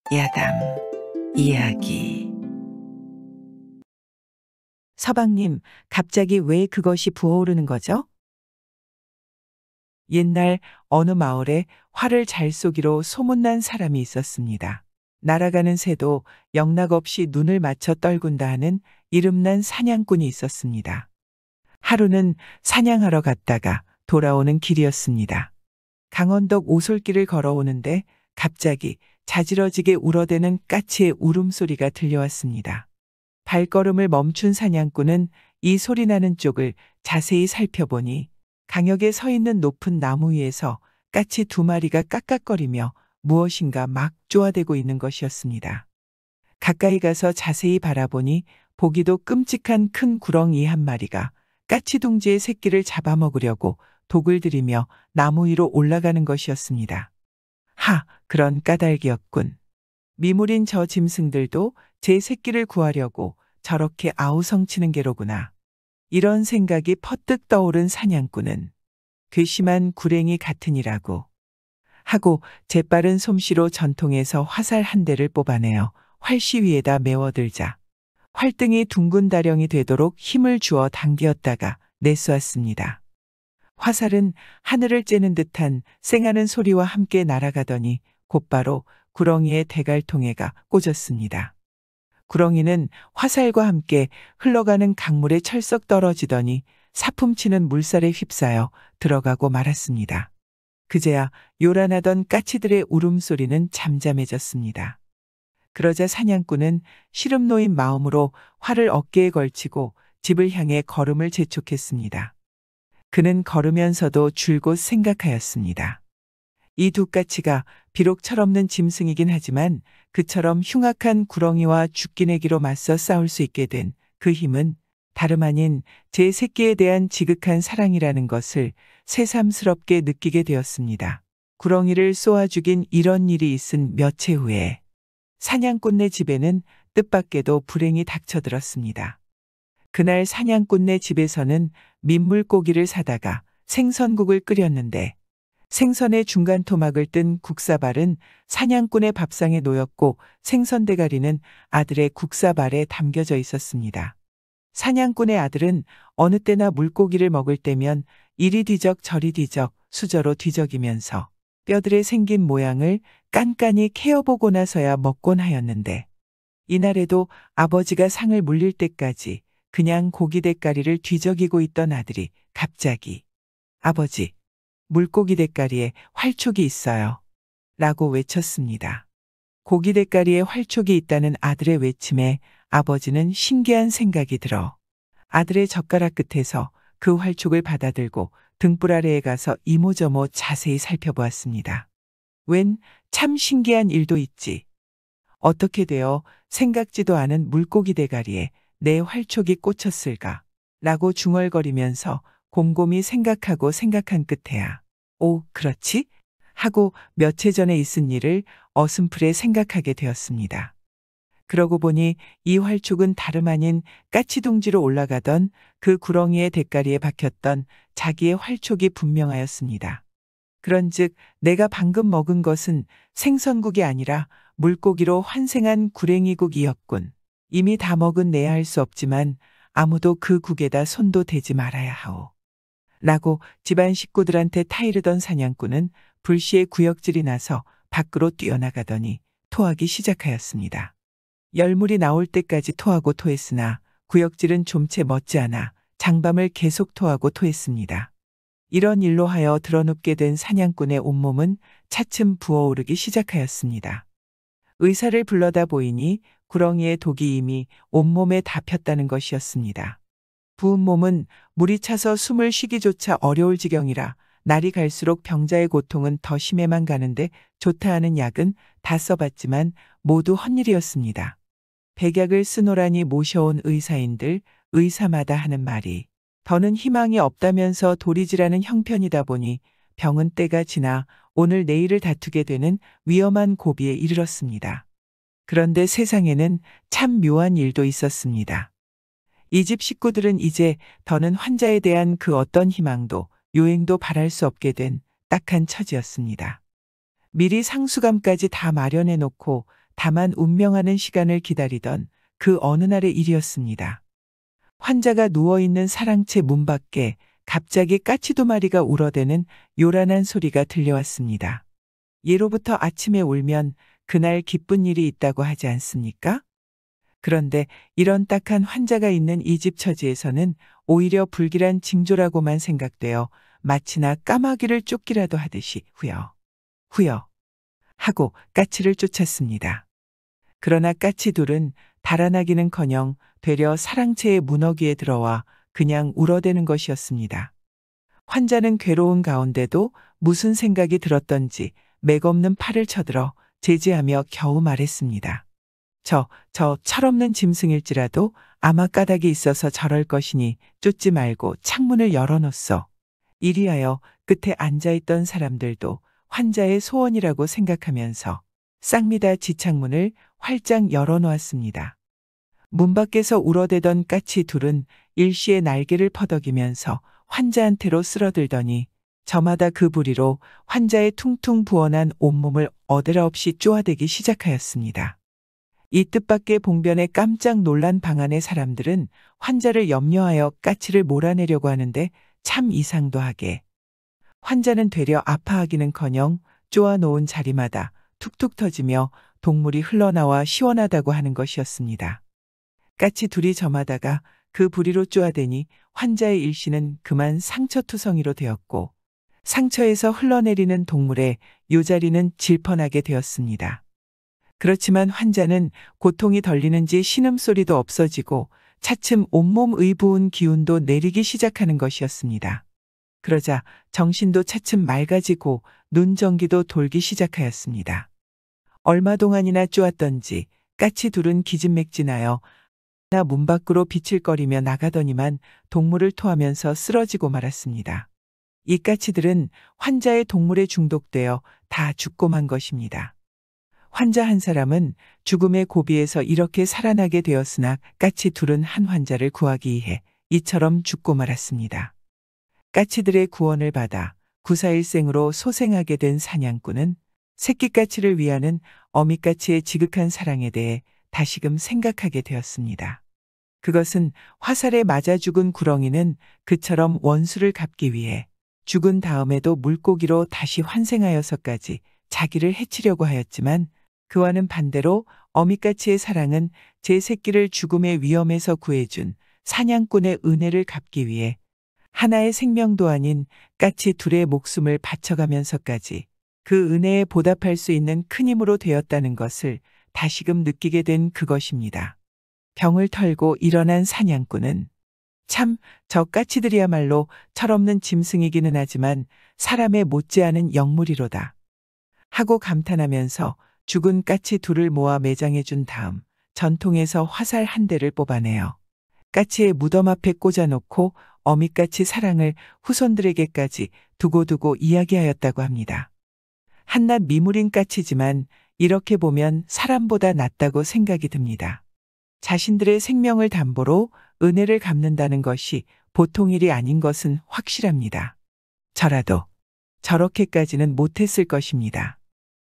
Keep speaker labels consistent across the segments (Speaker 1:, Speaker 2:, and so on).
Speaker 1: 야담 이야기.
Speaker 2: 서방님, 갑자기 왜 그것이 부어오르는 거죠? 옛날 어느 마을에 활을 잘 쏘기로 소문난 사람이 있었습니다. 날아가는 새도 영락없이 눈을 맞춰 떨군다 하는 이름난 사냥꾼이 있었습니다. 하루는 사냥하러 갔다가 돌아오는 길이었습니다. 강원덕 오솔길을 걸어오는데 갑자기 자지러지게 울어대는 까치의 울음소리가 들려왔습니다. 발걸음을 멈춘 사냥꾼은 이 소리 나는 쪽을 자세히 살펴보니 강역에 서 있는 높은 나무 위에서 까치 2마리가 깍깍거리며 무엇인가 막 쪼아대고 있는 것이었습니다. 가까이 가서 자세히 바라보니 보기도 끔찍한 큰 구렁이 1마리가 까치 둥지의 새끼를 잡아먹으려고 독을 들이며 나무 위로 올라가는 것이었습니다. 그런 까닭이었군. 미물인 저 짐승들도 제 새끼를 구하려고 저렇게 아우성치는 게로구나. 이런 생각이 퍼뜩 떠오른 사냥꾼은 괘씸한 구랭이 같으니라고 하고 재빠른 솜씨로 전통에서 화살 1대를 뽑아내어 활시 위에다 메워들자 활등이 둥근 다령이 되도록 힘을 주어 당기었다가 내쏘았습니다. 화살은 하늘을 째는 듯한 쌩하는 소리와 함께 날아가더니 곧바로 구렁이의 대갈통에가 꽂았습니다. 구렁이는 화살과 함께 흘러가는 강물에 철썩 떨어지더니 사품치는 물살에 휩싸여 들어가고 말았습니다. 그제야 요란하던 까치들의 울음소리는 잠잠해졌습니다. 그러자 사냥꾼은 시름 놓인 마음으로 활을 어깨에 걸치고 집을 향해 걸음을 재촉했습니다. 그는 걸으면서도 줄곧 생각하였습니다. 이 2까치가 비록 철없는 짐승이긴 하지만 그처럼 흉악한 구렁이와 죽기내기로 맞서 싸울 수 있게 된 그 힘은 다름 아닌 제 새끼에 대한 지극한 사랑이라는 것을 새삼스럽게 느끼게 되었습니다. 구렁이를 쏘아 죽인 이런 일이 있은 며칠 후에 사냥꾼네 집에는 뜻밖에도 불행이 닥쳐들었습니다. 그날 사냥꾼네 집에서는 민물고기를 사다가 생선국을 끓였는데 생선의 중간 토막을 뜬 국사발은 사냥꾼의 밥상에 놓였고 생선 대가리는 아들의 국사발에 담겨져 있었습니다. 사냥꾼의 아들은 어느 때나 물고기를 먹을 때면 이리 뒤적 저리 뒤적 수저로 뒤적이면서 뼈들의 생긴 모양을 깐깐히 캐어보고 나서야 먹곤 하였는데 이날에도 아버지가 상을 물릴 때까지 그냥 고기 대가리를 뒤적이고 있던 아들이 갑자기 "아버지, 물고기 대가리에 활촉이 있어요." 라고 외쳤습니다. 고기 대가리에 활촉이 있다는 아들의 외침에 아버지는 신기한 생각이 들어 아들의 젓가락 끝에서 그 활촉을 받아들고 등불 아래에 가서 이모저모 자세히 살펴보았습니다. 웬 참 신기한 일도 있지. 어떻게 되어 생각지도 않은 물고기 대가리에 내 활촉이 꽂혔을까? 라고 중얼거리면서 곰곰이 생각한 끝에야 "오, 그렇지?" 하고 며칠 전에 있은 일을 어슴풀에 생각하게 되었습니다. 그러고 보니 이 활촉은 다름 아닌 까치둥지로 올라가던 그 구렁이의 대가리에 박혔던 자기의 활촉이 분명하였습니다. 그런즉 내가 방금 먹은 것은 생선국이 아니라 물고기로 환생한 구랭이국이었군. 이미 다 먹은 내야 할 수 없지만 아무도 그 국에다 손도 대지 말아야 하오. 라고 집안 식구들한테 타이르던 사냥꾼은 불시에 구역질이 나서 밖으로 뛰어나가더니 토하기 시작하였습니다. 열물이 나올 때까지 토하고 토했으나 구역질은 좀 채 멋지않아 장밤을 계속 토하고 토했습니다. 이런 일로 하여 드러눕게 된 사냥꾼의 온몸은 차츰 부어오르기 시작하였습니다. 의사를 불러다 보이니 구렁이의 독이 이미 온몸에 다 폈다는 것이었습니다. 부은 몸은 물이 차서 숨을 쉬기조차 어려울 지경이라 날이 갈수록 병자의 고통은 더 심해만 가는데 좋다 하는 약은 다 써봤지만 모두 헛일이었습니다. 백약을 쓰노라니 모셔온 의사인들 의사마다 하는 말이 더는 희망이 없다면서 도리지라는 형편이다 보니 병은 때가 지나 오늘 내일을 다투게 되는 위험한 고비에 이르렀습니다. 그런데 세상에는 참 묘한 일도 있었습니다. 이 집 식구들은 이제 더는 환자에 대한 그 어떤 희망도 요행도 바랄 수 없게 된 딱한 처지였습니다. 미리 상수감까지 다 마련해 놓고 다만 운명하는 시간을 기다리던 그 어느 날의 일이었습니다. 환자가 누워있는 사랑채 문 밖에 갑자기 까치 2마리가 울어대는 요란한 소리가 들려왔습니다. 예로부터 아침에 울면 그날 기쁜 일이 있다고 하지 않습니까? 그런데 이런 딱한 환자가 있는 이 집 처지에서는 오히려 불길한 징조라고만 생각되어 마치나 까마귀를 쫓기라도 하듯이 후여, 후여 하고 까치를 쫓았습니다. 그러나 까치 둘은 달아나기는커녕 되려 사랑채의 문어귀에 들어와 그냥 울어대는 것이었습니다. 환자는 괴로운 가운데도 무슨 생각이 들었던지 맥없는 팔을 쳐들어 제지하며 겨우 말했습니다. 저 철없는 짐승일지라도 아마 까닭이 있어서 저럴 것이니 쫓지 말고 창문을 열어놓소. 이리하여 끝에 앉아있던 사람들도 환자의 소원이라고 생각하면서 쌍미다 지창문을 활짝 열어놓았습니다. 문 밖에서 울어대던 까치 둘은 일시에 날개를 퍼덕이면서 환자한테로 쓸어들더니 저마다 그 부리로 환자의 퉁퉁 부어난 온몸을 어데라 없이 쪼아대기 시작하였습니다. 이 뜻밖의 봉변에 깜짝 놀란 방 안의 사람들은 환자를 염려하여 까치를 몰아내려고 하는데 참 이상도 하게 환자는 되려 아파하기는커녕 쪼아놓은 자리마다 툭툭 터지며 동물이 흘러나와 시원하다고 하는 것이었습니다. 까치 둘이 저마다가 그 부리로 쪼아대니 환자의 일시는 그만 상처투성이로 되었고 상처에서 흘러내리는 동물의 요자리는 질펀하게 되었습니다. 그렇지만 환자는 고통이 덜리는지 신음소리도 없어지고 차츰 온몸의 부은 기운도 내리기 시작하는 것이었습니다. 그러자 정신도 차츰 맑아지고 눈전기도 돌기 시작하였습니다. 얼마 동안이나 쪼았던지 까치 둘은 기진맥진하여 나 문 밖으로 비칠거리며 나가더니만 동물을 토하면서 쓰러지고 말았습니다. 이 까치들은 환자의 동물에 중독되어 다 죽고 만 것입니다. 환자 한 사람은 죽음의 고비에서 이렇게 살아나게 되었으나 까치 둘은 한 환자를 구하기 위해 이처럼 죽고 말았습니다. 까치들의 구원을 받아 구사일생으로 소생하게 된 사냥꾼은 새끼까치를 위하는 어미까치의 지극한 사랑에 대해 다시금 생각하게 되었습니다. 그것은 화살에 맞아 죽은 구렁이는 그처럼 원수를 갚기 위해 죽은 다음에도 물고기로 다시 환생하여서까지 자기를 해치려고 하였지만 그와는 반대로 어미까치의 사랑은 제 새끼를 죽음의 위험에서 구해준 사냥꾼의 은혜를 갚기 위해 하나의 생명도 아닌 까치 둘의 목숨을 바쳐가면서까지 그 은혜에 보답할 수 있는 큰 힘으로 되었다는 것을 다시금 느끼게 된 그것입니다. 병을 털고 일어난 사냥꾼은 참 저 까치들이야말로 철없는 짐승이기는 하지만 사람에 못지않은 영물이로다 하고 감탄하면서 죽은 까치 둘을 모아 매장해 준 다음 전통에서 화살 한 대를 뽑아내어 까치의 무덤 앞에 꽂아놓고 어미까치 사랑을 후손들에게까지 두고두고 이야기하였다고 합니다. 한낱 미물인 까치지만 이렇게 보면 사람보다 낫다고 생각이 듭니다. 자신들의 생명을 담보로 은혜를 갚는다는 것이 보통 일이 아닌 것은 확실합니다. 저라도 저렇게까지는 못했을 것입니다.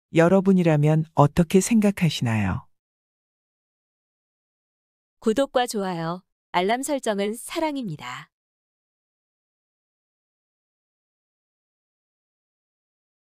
Speaker 2: 여러분이라면 어떻게 생각하시나요?
Speaker 3: 구독과 좋아요, 알람 설정은 사랑입니다.